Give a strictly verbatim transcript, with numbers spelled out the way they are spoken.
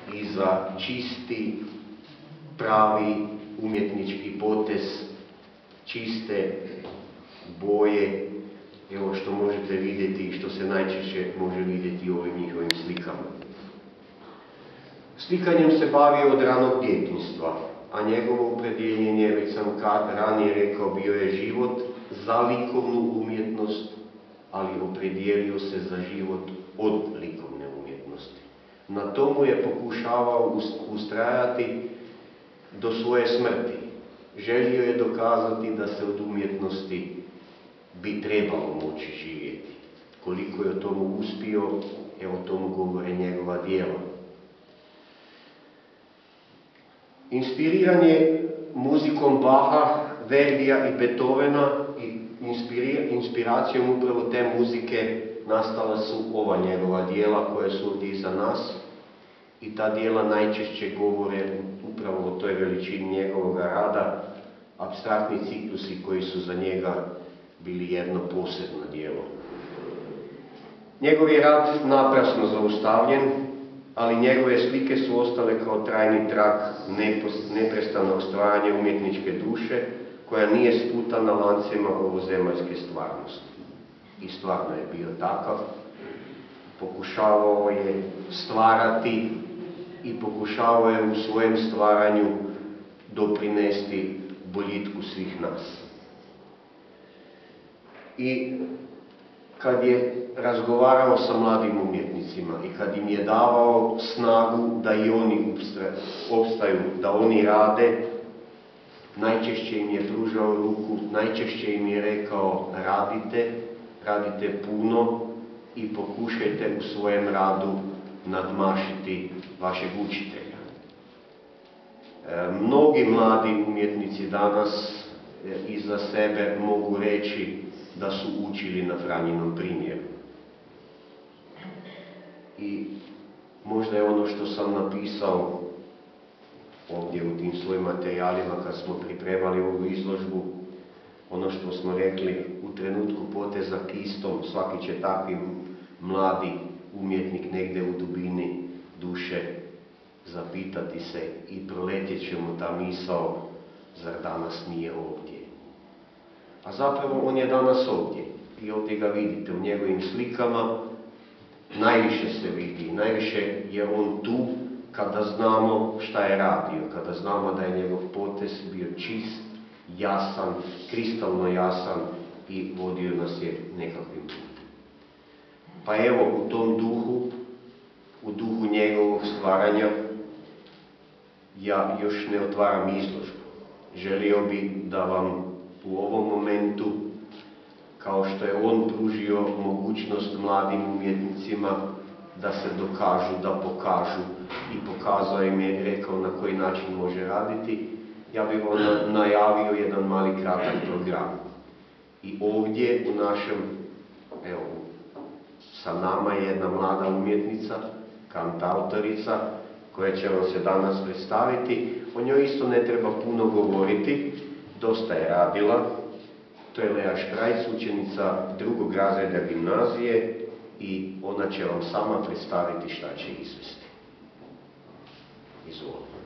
i za čisti, pravi umjetnički potez, čiste boje, evo što možete vidjeti i što se najčešće može vidjeti u ovim njihovim slikama. Slikanjem se bavio od ranog djetinjstva, a njegovo opredjeljenje, već sam ranije rekao, bio je život za likovnu umjetnost, ali opredijelio se za život od likovne umjetnosti. Na tomu je pokušavao ustrajati do svoje smrti. Želio je dokazati da se od umjetnosti bi trebalo moći živjeti. Koliko je o tomu uspio, evo o tomu govore njegova djela. Inspiriran je muzikom Bacha, Verdija i Beethovena i inspiracijom upravo te muzike nastala su ova njegova djela koja su ovdje iza nas i ta djela najčešće govore upravo o toj veličini njegovog rada, apstraktni ciklusi koji su za njega bili jedno posebno djelo. Njegov je rad naprasno zaustavljen, ali njegove slike su ostale kao trajni trag neprestanog stvaranja umjetničke duše, koja nije sputana lancima ovozemaljske stvarnosti. I stvarno je bio takav. Pokušavao je stvarati i pokušavao je u svojem stvaranju doprinesti boljitku svih nas. I kad je razgovarao sa mladim umjetnicima i kad im je davao snagu da i oni opstaju, da oni rade, najčešće im je pružao ruku, najčešće im je rekao radite, radite puno i pokušajte u svojem radu nadmašiti vašeg učitelja. E, mnogi mladi umjetnici danas e, iza sebe mogu reći da su učili na Franjinom primjeru. I možda je ono što sam napisao ovdje u tim svojim materijalima kad smo pripremali ovu izložbu, ono što smo rekli, u trenutku poteza kistom svaki će takvi mladi umjetnik negdje u dubini duše zapitati se i proletjet će mu ta misao, zar danas nije ovdje? A zapravo on je danas ovdje i ovdje ga vidite u njegovim slikama, najviše se vidi, najviše je on tu kada znamo šta je radio, kada znamo da je njegov potez bio čist, jasan, kristalno jasan i vodio nas je nekakvim putem. Pa evo, u tom duhu, u duhu njegovog stvaranja, ja još ne otvaram izložbu. Želio bih da vam u ovom momentu, kao što je on pružio mogućnost mladim umjetnicima da se dokažu, da pokažu i pokazao im je, rekao na koji način može raditi, ja bih vam najavio jedan mali kratak program. I ovdje u našem, evo, sa nama je jedna mlada umjetnica, kantautorica, koja će vam se danas predstaviti. O njoj isto ne treba puno govoriti, dosta je radila. To je Lea Škrajc, učenica drugog razreda gimnazije i ona će vam sama predstaviti šta će izvesti. Izvolite.